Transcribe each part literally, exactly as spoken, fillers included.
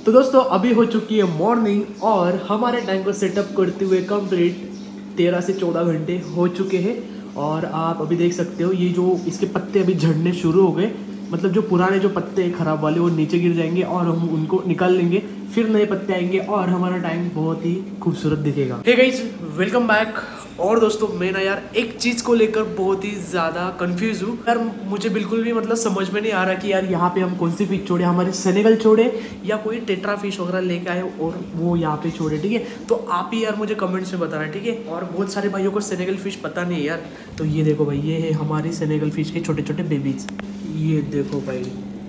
तो दोस्तों अभी हो चुकी है मॉर्निंग और हमारे टैंक को सेटअप करते हुए कंप्लीट तेरह से चौदह घंटे हो चुके हैं। और आप अभी देख सकते हो ये जो इसके पत्ते अभी झड़ने शुरू हो गए, मतलब जो पुराने जो पत्ते हैं खराब वाले वो नीचे गिर जाएंगे और हम उनको निकाल लेंगे, फिर नए पत्ते आएंगे और हमारा टैंक बहुत ही खूबसूरत दिखेगा। Hey guys, welcome back. और दोस्तों मैं ना यार एक चीज़ को लेकर बहुत ही ज़्यादा कंफ्यूज हूँ यार, मुझे बिल्कुल भी मतलब समझ में नहीं आ रहा कि यार यहाँ पे हम कौन सी फिश छोड़े, हमारे सेनेगल छोड़े या कोई टेट्रा फिश वगैरह लेके आए और वो यहाँ पे छोड़े। ठीक है, तो आप ही यार मुझे कमेंट्स में बताना। ठीक है, और बहुत सारे भाइयों को सेनेगल फिश पता नहीं है यार। तो ये देखो भाई, ये है हमारी सेनेगल फिश के छोटे छोटे बेबीज। ये देखो भाई,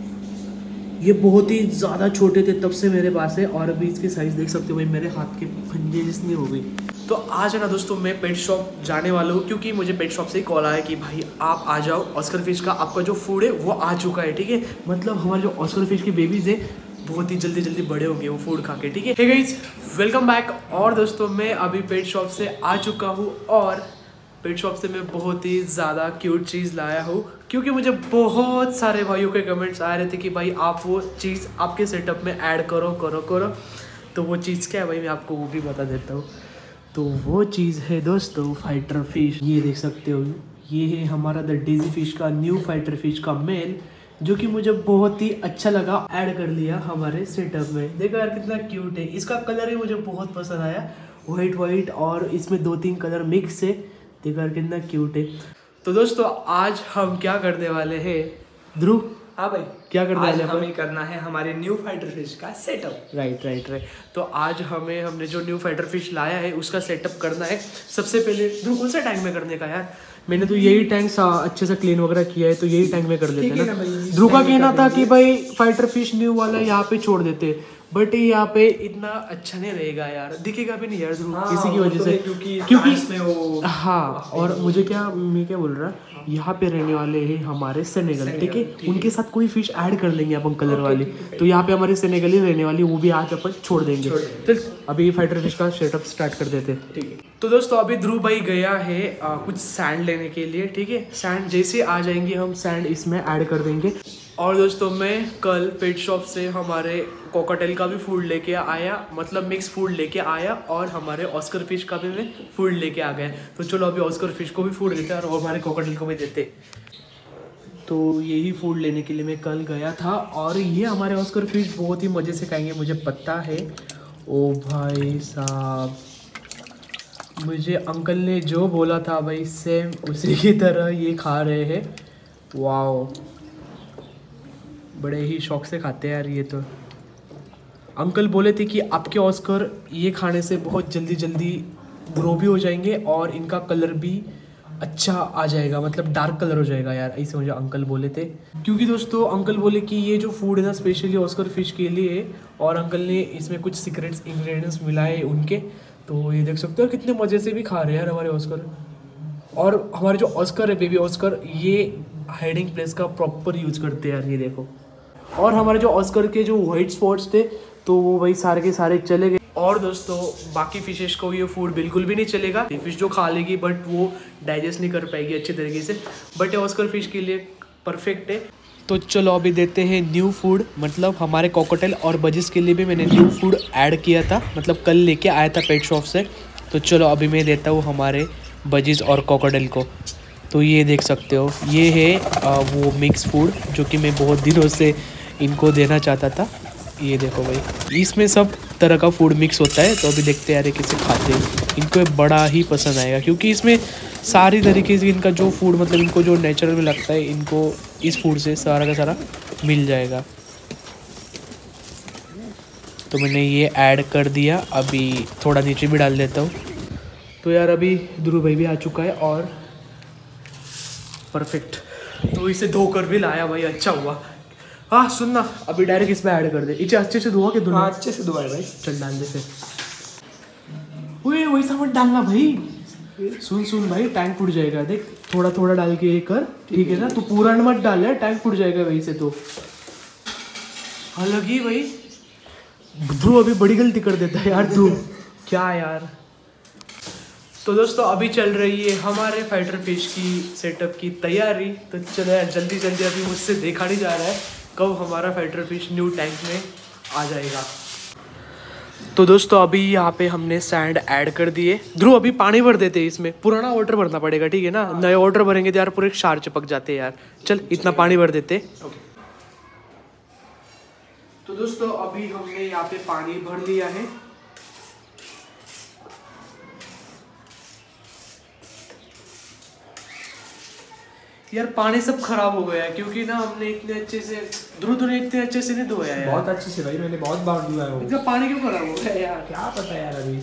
ये बहुत ही ज़्यादा छोटे थे तब से मेरे पास है और अभी इसकी साइज़ देख सकते हो भाई, मेरे हाथ के पंजे जितनी हो गई। तो आज है ना दोस्तों मैं पेट शॉप जाने वाला हूँ, क्योंकि मुझे पेट शॉप से ही कॉल आया कि भाई आप आ जाओ, ऑस्कर फिश का आपका जो फूड है वो आ चुका है। ठीक है, मतलब हमारे जो ऑस्कर फिश के बेबीज़ है बहुत ही जल्दी जल्दी बड़े होंगे वो फूड खा के। ठीक है, हे गाइस, वेलकम बैक। और दोस्तों मैं अभी पेट शॉप से आ चुका हूँ और पेट शॉप से मैं बहुत ही ज़्यादा क्यूट चीज़ लाया हूँ, क्योंकि मुझे बहुत सारे भाइयों के कमेंट्स आ रहे थे कि भाई आप वो चीज़ आपके सेटअप में ऐड करो करो करो। तो वो चीज़ क्या है भाई, मैं आपको वो भी बता देता हूँ। तो वो चीज़ है दोस्तों फाइटर फिश। ये देख सकते हो, ये है हमारा द डेजी फिश का न्यू फाइटर फिश का मेल, जो कि मुझे बहुत ही अच्छा लगा, ऐड कर लिया हमारे सेटअप में। देखो यार कितना क्यूट है, इसका कलर ही मुझे बहुत पसंद आया, वाइट वाइट और इसमें दो तीन कलर मिक्स है। देखो यार कितना क्यूट है। तो दोस्तों आज हम क्या करने वाले हैं, ध्रुव? हाँ भाई, क्या करना है? हमें करना है हमारे न्यू फाइटर फिश का सेटअप। राइट राइट राइट तो आज हमें हमने जो न्यू फाइटर फिश लाया है उसका सेटअप करना है। सबसे पहले ध्रुव कौन सा टैंक में करने का यार? मैंने तो यही टैंक अच्छे से क्लीन वगैरह किया है, तो यही टैंक में कर लेते हैं ना। ध्रुव का कहना था कि भाई फाइटर फिश न्यू वाला यहाँ पे छोड़ देते, बट यहाँ पे इतना अच्छा नहीं रहेगा यार, दिखेगा भी नहीं यार ध्रुव, हाँ, किसी की वजह तो से, क्योंकि क्योंकि इसमें वो हाँ। और मुझे क्या, मैं क्या बोल रहा, यहाँ पे रहने वाले हैं हमारे सेनेगल। ठीक है, उनके साथ कोई फिश ऐड कर लेंगे अपन कलर वाली, तो यहाँ पे हमारे सेनेगल ही रहने वाली, वो भी आज अपन छोड़ देंगे। चल अभी फाइटर फिश का सेटअप स्टार्ट कर देते हैं। ठीक है, तो दोस्तों अभी ध्रुव भाई गया है आ, कुछ सैंड लेने के लिए। ठीक है, सैंड जैसे आ जाएंगे हम सैंड इसमें ऐड कर देंगे। और दोस्तों मैं कल पेट शॉप से हमारे कोकाटेल का भी फूड लेके आया, मतलब मिक्स फूड लेके आया, और हमारे ऑस्कर फिश का भी मैं फूड लेके आ गया। तो चलो अभी ऑस्कर फिश को भी फूड देते हैं और हमारे कोकाटेल को भी देते। तो यही फूड लेने के लिए मैं कल गया था और ये हमारे ऑस्कर फिश बहुत ही मज़े से खाएंगे, मुझे पता है। ओ भाई साहब, मुझे अंकल ने जो बोला था भाई सेम उसी की तरह ये खा रहे हैं। वाओ, बड़े ही शौक से खाते हैं यार ये तो। अंकल बोले थे कि आपके ऑस्कर ये खाने से बहुत जल्दी जल्दी ग्रो भी हो जाएंगे और इनका कलर भी अच्छा आ जाएगा, मतलब डार्क कलर हो जाएगा यार, ऐसे मुझे अंकल बोले थे। क्योंकि दोस्तों अंकल बोले कि ये जो फूड है ना स्पेशली ऑस्कर फिश के लिए, और अंकल ने इसमें कुछ सीक्रेट्स इंग्रेडिएंट्स मिलाए उनके। तो ये देख सकते हो कितने मज़े से भी खा रहे हैं यार हमारे ऑस्कर। और हमारे जो ऑस्कर है बेबी ऑस्कर, ये हाइडिंग प्लेस का प्रॉपर यूज करते हैं यार, ये देखो। और हमारे जो ऑस्कर के जो वाइट स्पॉट्स थे तो वो भाई सारे के सारे चले गए। और दोस्तों बाकी फिशेस को ये फूड बिल्कुल भी नहीं चलेगा, फिश जो खा लेगी बट वो डाइजेस्ट नहीं कर पाएगी अच्छे तरीके से, बट ये ऑस्कर फिश के लिए परफेक्ट है। तो चलो अभी देते हैं न्यू फूड, मतलब हमारे कोकोटेल और बजिस के लिए भी मैंने न्यू फूड ऐड किया था, मतलब कल लेके आया था पेट शॉप से। तो चलो अभी मैं देता हूँ हमारे बजिस और कोकोटेल को। तो ये देख सकते हो, ये है आ, वो मिक्स फूड जो कि मैं बहुत दिनों से इनको देना चाहता था। ये देखो भाई, इसमें सब तरह का फूड मिक्स होता है। तो अभी देखते हैं यार कैसे खाते हैं, इनको बड़ा ही पसंद आएगा, क्योंकि इसमें सारी तरीके से इनका जो फूड, मतलब इनको जो नेचुरल में लगता है, इनको इस फूड से सारा का सारा मिल जाएगा। तो मैंने ये ऐड कर दिया, अभी थोड़ा नीचे भी डाल देता हूँ। तो यार अभी ध्रुव भाई भी आ चुका है और परफेक्ट, तो इसे धोकर भी लाया भाई, अच्छा हुआ। हाँ सुनना, अभी डायरेक्ट इसमें ऐड कर दे, इसे अच्छे से धोआ के धुलना। हाँ अच्छे से धोआ भाई, चल डाल दे फिर। ओए वैसा मत डालना भाई, सुन सुन भाई टैंक फूट जाएगा, देख थोड़ा थोड़ा डाल के ये कर, ठीक है ना? तू पूरा मत डाल, टैंक फूट जाएगा वैसे तो। अलग ही भाई, ध्रुव अभी बड़ी गलती कर देता है यार तू, क्या यार। तो दोस्तों अभी चल रही है हमारे फाइटर फिश की सेटअप की तैयारी। तो चलो यार जल्दी जल्दी, अभी मुझसे देखा नहीं जा रहा है कब हमारा फाइटर फिश न्यू टैंक में आ जाएगा। तो दोस्तों अभी यहाँ पे हमने सैंड ऐड कर दिए। ध्रुव अभी पानी भर देते हैं इसमें, पुराना वाटर भरना पड़ेगा, ठीक है ना? नए वाटर भरेंगे तो यार पूरे क्षार चिपक जाते हैं यार। चल इतना पानी भर देते। ओके। तो दोस्तों अभी हमने यहाँ पे पानी भर लिया है। यार पानी सब खराब हो गया है क्योंकि ना हमने इतने अच्छे से, ध्रुव तूने इतने अच्छे से नहीं धोया यार। बहुत अच्छे से भाई, मैंने बहुत बार धोया है वो। इतना पानी क्यों खराब हो गया यार? क्या पता यार, अभी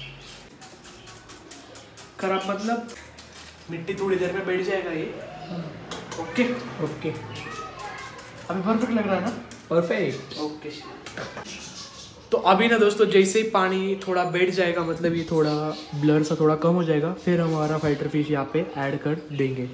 खराब मतलब मिट्टी थोड़ी देर में बैठ जाएगा ये। ओके ओके, अभी परफेक्ट लग रहा है ना? परफेक्ट। ओके। तो अभी ना दोस्तों जैसे ही पानी थोड़ा बैठ जाएगा, मतलब ये थोड़ा ब्लर सा थोड़ा कम हो जाएगा, फिर हमारा फाइटर फिश यहाँ पे ऐड कर देंगे।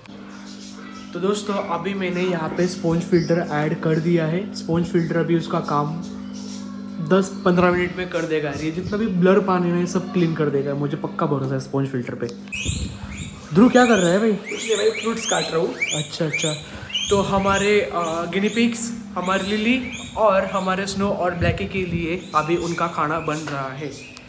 तो दोस्तों अभी मैंने यहाँ पे स्पॉन्ज फिल्टर ऐड कर दिया है। स्पॉन्ज फिल्टर अभी उसका काम दस पंद्रह मिनट में कर देगा। ये जितना भी ब्लर पानी है सब क्लीन कर देगा, मुझे पक्का भरोसा है स्पॉन्ज फिल्टर पे। ध्रुव क्या कर रहा है भाई? इसलिए भाई फ्रूट्स काट रहा हूँ। अच्छा अच्छा। तो हमारे गिनी पिग्स, हमारी लिली और हमारे स्नो और ब्लैकी के लिए अभी उनका खाना बन रहा है।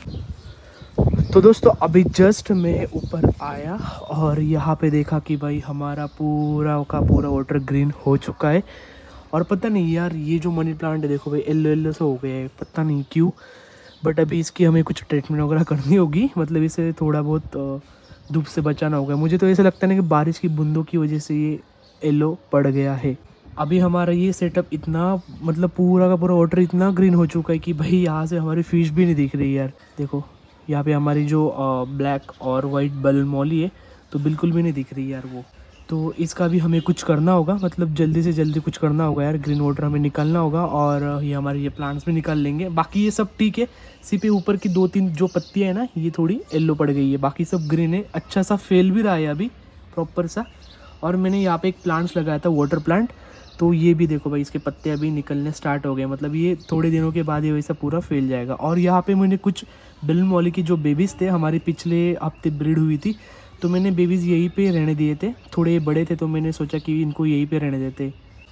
तो दोस्तों अभी जस्ट मैं ऊपर आया और यहाँ पे देखा कि भाई हमारा पूरा का पूरा वाटर ग्रीन हो चुका है। और पता नहीं यार ये जो मनी प्लांट है देखो भाई येलो येलो से हो गया है, पता नहीं क्यों। बट अभी इसकी हमें कुछ ट्रीटमेंट वगैरह करनी होगी, मतलब इसे थोड़ा बहुत धूप से बचाना होगा। मुझे तो ऐसा लगता है ना कि बारिश की बूंदों की वजह से ये येलो पड़ गया है। अभी हमारा ये सेटअप इतना, मतलब पूरा का पूरा वाटर इतना ग्रीन हो चुका है कि भाई यहाँ से हमारी फिश भी नहीं दिख रही यार। देखो यहाँ पे हमारी जो ब्लैक और वाइट बलून मॉली है तो बिल्कुल भी नहीं दिख रही यार वो। तो इसका भी हमें कुछ करना होगा, मतलब जल्दी से जल्दी कुछ करना होगा यार। ग्रीन वाटर हमें निकालना होगा और ये हमारे ये प्लांट्स भी निकाल लेंगे। बाकी ये सब ठीक है, सिर्फ ऊपर की दो तीन जो पत्तियाँ हैं ना ये थोड़ी येलो पड़ गई है, बाकी सब ग्रीन है। अच्छा सा फेल भी रहा है अभी प्रॉपर सा। और मैंने यहाँ पे एक प्लांट्स लगाया था वाटर प्लांट, तो ये भी देखो भाई इसके पत्ते अभी निकलने स्टार्ट हो गए, मतलब ये थोड़े दिनों के बाद ये वैसा पूरा फैल जाएगा। और यहाँ पे मैंने कुछ बलून मॉली की जो बेबीज़ थे, हमारी पिछले हफ्ते ब्रीड हुई थी, तो मैंने बेबीज़ यहीं पे रहने दिए थे। थोड़े बड़े थे तो मैंने सोचा कि इनको यहीं पे रहने देते।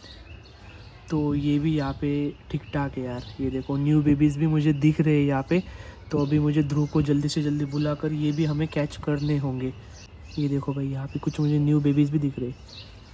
तो ये भी यहाँ पे ठीक ठाक है यार। ये देखो न्यू बेबीज़ भी मुझे दिख रहे हैं यहाँ पे। तो अभी मुझे ध्रुव को जल्दी से जल्दी बुलाकर ये भी हमें कैच करने होंगे। ये देखो भाई यहाँ पे कुछ मुझे न्यू बेबीज़ भी दिख रहे।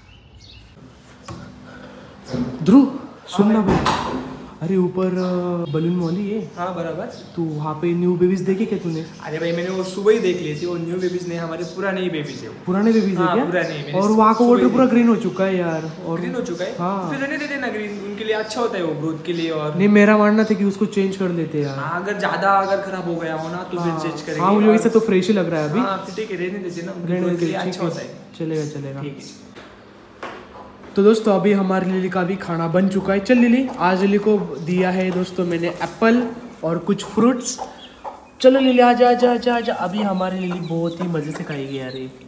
ध्रुव सुनना भाई, अरे ऊपर बलून मॉली है। हाँ बराबर। तो वहाँ पे न्यू बेबीज देखे क्या तूने? अरे भाई मैंने वो सुबह ही देख ली थी, वो न्यू बेबीज नहीं, हमारे पुराने ही बेबीज है। पुराने बेबीज हाँ, है क्या? पुराने। और वहाँ का वाटर पूरा ग्रीन हो चुका है यार। और ग्रीन हो चुका है। हाँ। फिर रहने देते ना ग्रीन, उनके लिए अच्छा होता है वो ग्रोथ के लिए। और नहीं मेरा मानना था कि उसको चेंज कर लेते यार। हाँ, अगर ज्यादा अगर खराब हो गया हो ना तो फिर चेंज करेंगे। हाँ मुझे वैसे तो फ्रेश ही लग रहा है अभी। हाँ ठीक है, रहने देते ना, रहने के लिए देते, अच्छा होता है। चलेगा चलेगा। ठीक है। तो दोस्तों अभी हमारी लिली का भी खाना बन चुका है। चल लिली, आज लिली को दिया है दोस्तों मैंने एप्पल और कुछ फ्रूट्स। चलो लिली आजा आजा आजा आजा। अभी हमारी लिली बहुत ही मज़े से खाएगी यार ये।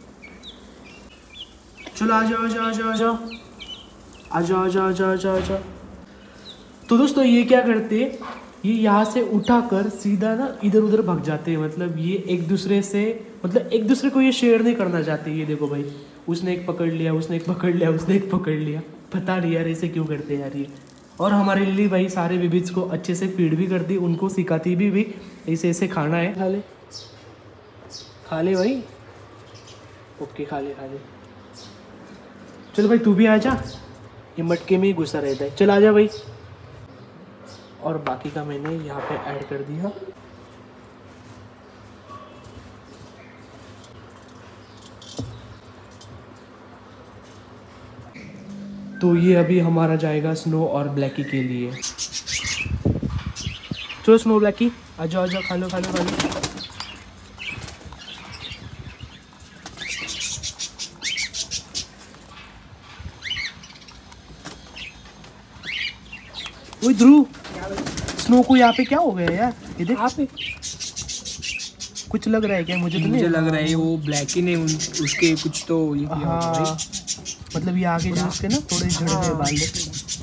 चलो आजा आजा आजा आजा आजा आजा आजा आजा आजा। तो दोस्तों ये क्या करते हैं, ये यहाँ से उठाकर सीधा ना इधर उधर भाग जाते हैं। मतलब ये एक दूसरे से, मतलब एक दूसरे को ये शेयर नहीं करना चाहते। ये देखो भाई उसने एक पकड़ लिया, उसने एक पकड़ लिया, उसने एक पकड़ लिया। पता नहीं यार ऐसे क्यों करते हैं यार ये। और हमारे लिली भाई सारे बेबीज को अच्छे से फीड भी करती, उनको सिखाती भी भी ऐसे ऐसे खाना है। खा ले खा ले भाई। ओके खा ले खा ले। चलो भाई तू भी आ जा, ये मटके में ही घुसा रहता है। चल आ जा भाई। और बाकी का मैंने यहाँ पे ऐड कर दिया। तो ये अभी हमारा जाएगा स्नो और ब्लैकी के लिए। चलो स्नो ब्लैकी आ जाओ आ जाओ, खा लो खा लो खा लो। ओए ध्रुव, स्नो को यहाँ पे क्या हो गया यार? ये देख, आप कुछ लग रहा है क्या? मुझे तो मुझे नहीं लग रहा है वो ब्लैक ही ने उन, उसके कुछ तो ये किया होगा हाँ, भाई। मतलब ये आगे जो उसके ना थोड़े झड़े बाल दे।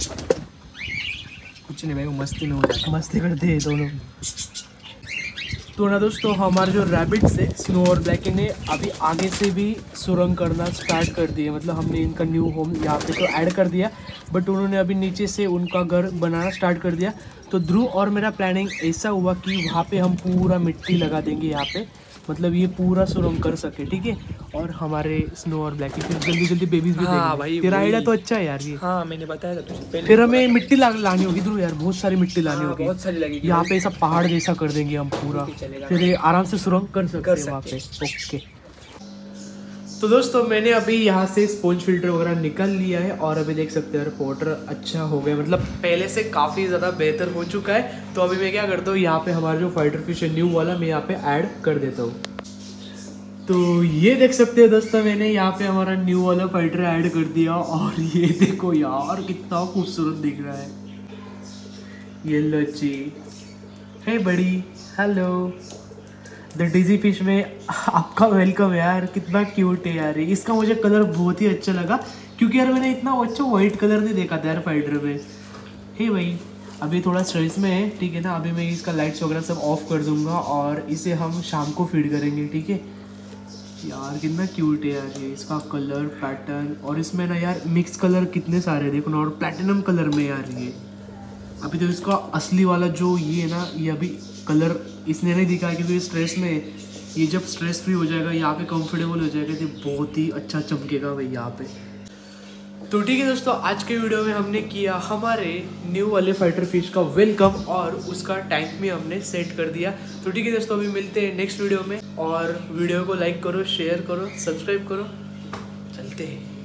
कुछ नहीं भाई, वो मस्ती में हो जाता है। मस्ती करते हैं दोनों। तो ना दोस्तों हमारे जो रैबिट्स है स्नो और ब्लैकी ने अभी आगे से भी सुरंग करना स्टार्ट कर दिया। मतलब हमने इनका न्यू होम यहाँ पे तो ऐड कर दिया, बट उन्होंने अभी नीचे से उनका घर बनाना स्टार्ट कर दिया। तो ध्रुव और मेरा प्लानिंग ऐसा हुआ कि वहाँ पे हम पूरा मिट्टी लगा देंगे यहाँ पे, मतलब ये पूरा सुरंग कर सके, ठीक है। और हमारे स्नो और ब्लैकी फिर जल्दी जल्दी बेबीज भी हाँ देंगे। भाई, तेरा वही। आइडिया तो अच्छा है यार ये। हाँ मैंने बताया था तुझे पहले। फिर हमें मिट्टी ला, लानी होगी ध्रुव यार, बहुत सारी मिट्टी लानी हाँ, होगी। बहुत सारी लगेगी यहाँ पे ऐसा पहाड़ जैसा कर देंगे हम पूरा, चलेगा। फिर ये आराम से सुरंग कर सकते कर हैं वहाँ पे। सकते ओके तो दोस्तों मैंने अभी यहाँ से स्पॉन्ज फिल्टर वगैरह निकल लिया है और अभी देख सकते हैं वाटर अच्छा हो गया, मतलब पहले से काफ़ी ज़्यादा बेहतर हो चुका है। तो अभी मैं क्या करता हूँ, यहाँ पे हमारा जो फाइटर फिश है न्यू वाला, मैं यहाँ पे ऐड कर देता हूँ। तो ये देख सकते हैं दोस्तों, मैंने यहाँ पे हमारा न्यू वाला फाइटर ऐड कर दिया और ये देखो यार कितना खूबसूरत दिख रहा है। ये लो जी, हे बड़ी, हेलो द डिजी फिश में आपका वेलकम यार, कितना क्यूट है यार। इसका मुझे कलर बहुत ही अच्छा लगा, क्योंकि यार मैंने इतना अच्छा वाइट कलर नहीं देखा था यार फाइटर में। हे भाई अभी थोड़ा स्ट्रेस में है, ठीक है ना। अभी मैं इसका लाइट्स वगैरह सब ऑफ कर दूंगा और इसे हम शाम को फीड करेंगे, ठीक है। यार कितना क्यूट है यार ये, इसका कलर पैटर्न, और इसमें ना यार मिक्स कलर कितने सारे देखो ना, और प्लैटिनम कलर में यार ये। अभी तो इसका असली वाला जो ये है ना, ये अभी कलर इसने नहीं दिखा क्योंकि ये स्ट्रेस में है। ये जब स्ट्रेस फ्री हो जाएगा, यहाँ पे कंफर्टेबल हो जाएगा, तो बहुत ही अच्छा चमकेगा भाई यहाँ पे। तो ठीक है दोस्तों, आज के वीडियो में हमने किया हमारे न्यू वाले फाइटर फिश का वेलकम और उसका टैंक में हमने सेट कर दिया। तो ठीक है दोस्तों, अभी मिलते हैं नेक्स्ट वीडियो में, और वीडियो को लाइक करो, शेयर करो, सब्सक्राइब करो, चलते हैं।